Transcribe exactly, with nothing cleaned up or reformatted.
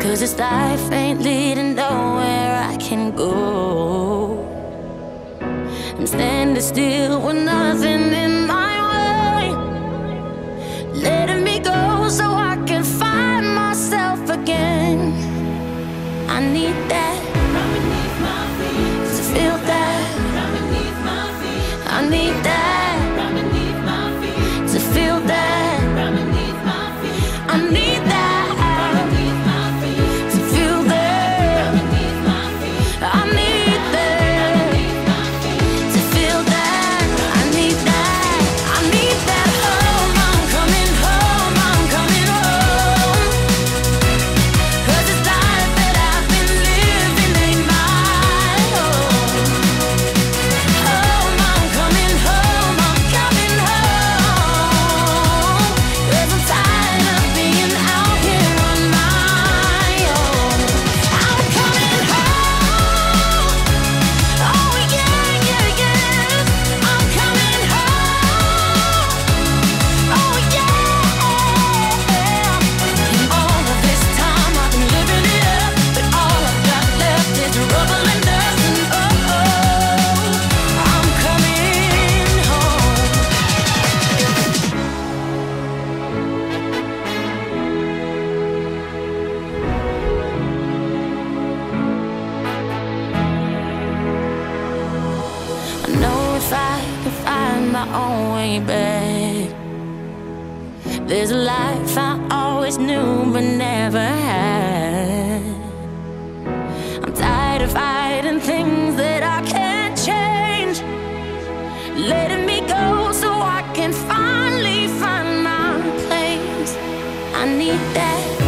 'Cause this life ain't leading nowhere I can go. I'm standing still with nothing in my way, letting me go so I can find myself again. I need that beneath my feet, to feel that beneath my feet. I need that beneath my feet, to feel that beneath my feet. I need that beneath my feet, to feel that beneath my feet. I need that beneath my feet, to feel that. I need that. I need that home. I'm coming home. I'm coming home. 'Cause this life that I've been living ain't my home. Home, I'm coming home. I'm coming home. 'Cause I'm tired of being out here on my own. I'm coming home. Oh yeah, yeah, yes. I'm coming home. Oh yeah. And all of this time I've been living it up, but all I've got left is rubble and dust. And oh, I'm coming home. I know if I can find my own way back, there's a life I always knew but never had. I'm tired of fighting things that I can't change, letting me go so I can finally find my place. I need that